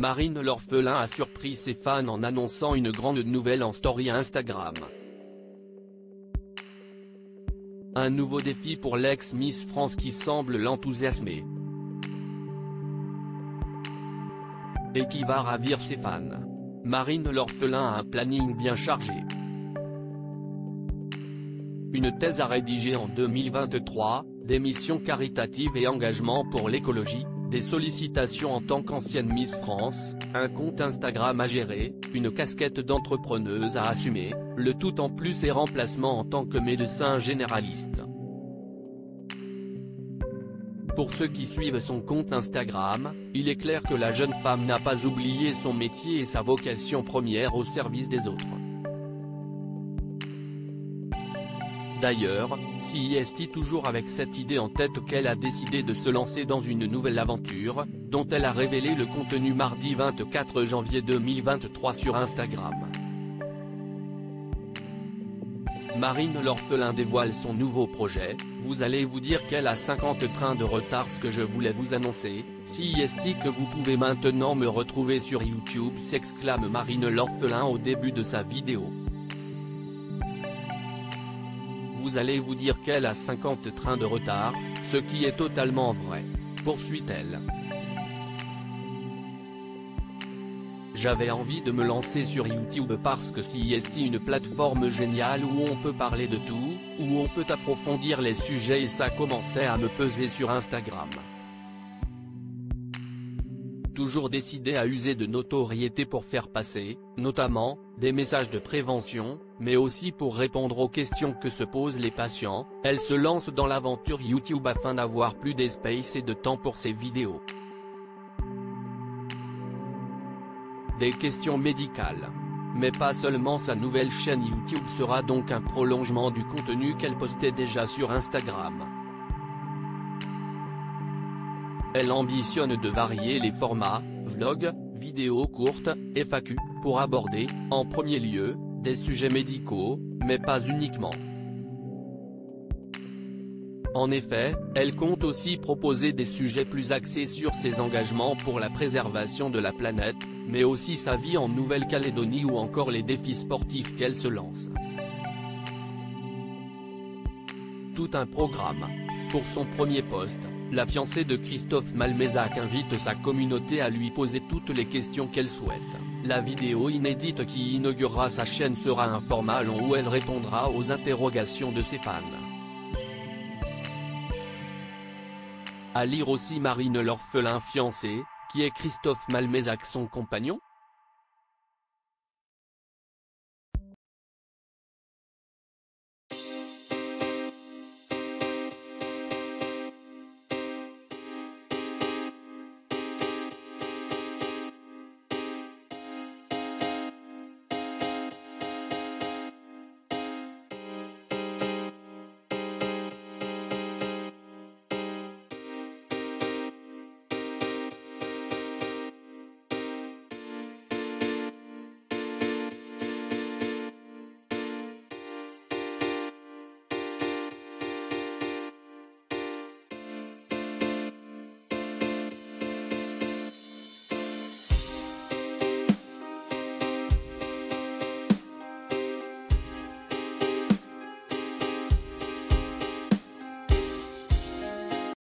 Marine l'orphelin a surpris ses fans en annonçant une grande nouvelle en story Instagram. Un nouveau défi pour l'ex-Miss France qui semble l'enthousiasmer. Et qui va ravir ses fans. Marine l'orphelin a un planning bien chargé. Une thèse à rédiger en 2023, des missions caritatives et engagement pour l'écologie, des sollicitations en tant qu'ancienne Miss France, un compte Instagram à gérer, une casquette d'entrepreneuse à assumer, le tout en plus et remplacement en tant que médecin généraliste. Pour ceux qui suivent son compte Instagram, il est clair que la jeune femme n'a pas oublié son métier et sa vocation première au service des autres. D'ailleurs, si est toujours avec cette idée en tête qu'elle a décidé de se lancer dans une nouvelle aventure, dont elle a révélé le contenu mardi 24 janvier 2023 sur Instagram. Marine l'orphelin dévoile son nouveau projet, vous allez vous dire qu'elle a 50 trains de retard. Ce que je voulais vous annoncer, si est que vous pouvez maintenant me retrouver sur YouTube, s'exclame Marine l'orphelin au début de sa vidéo. Vous allez vous dire qu'elle a 50 trains de retard, ce qui est totalement vrai, poursuit-elle. J'avais envie de me lancer sur YouTube parce que si est une plateforme géniale où on peut parler de tout, où on peut approfondir les sujets et ça commençait à me peser sur Instagram. Toujours décidée à user de notoriété pour faire passer, notamment, des messages de prévention, mais aussi pour répondre aux questions que se posent les patients, elle se lance dans l'aventure YouTube afin d'avoir plus d'espace et de temps pour ses vidéos. Des questions médicales. Mais pas seulement, sa nouvelle chaîne YouTube sera donc un prolongement du contenu qu'elle postait déjà sur Instagram. Elle ambitionne de varier les formats, vlogs, vidéos courtes, FAQ, pour aborder, en premier lieu, des sujets médicaux, mais pas uniquement. En effet, elle compte aussi proposer des sujets plus axés sur ses engagements pour la préservation de la planète, mais aussi sa vie en Nouvelle-Calédonie ou encore les défis sportifs qu'elle se lance. Tout un programme. Pour son premier post, la fiancée de Christophe Malmezac invite sa communauté à lui poser toutes les questions qu'elle souhaite. La vidéo inédite qui inaugurera sa chaîne sera un format long où elle répondra aux interrogations de ses fans. À lire aussi Marine l'orphelin fiancé, qui est Christophe Malmezac son compagnon.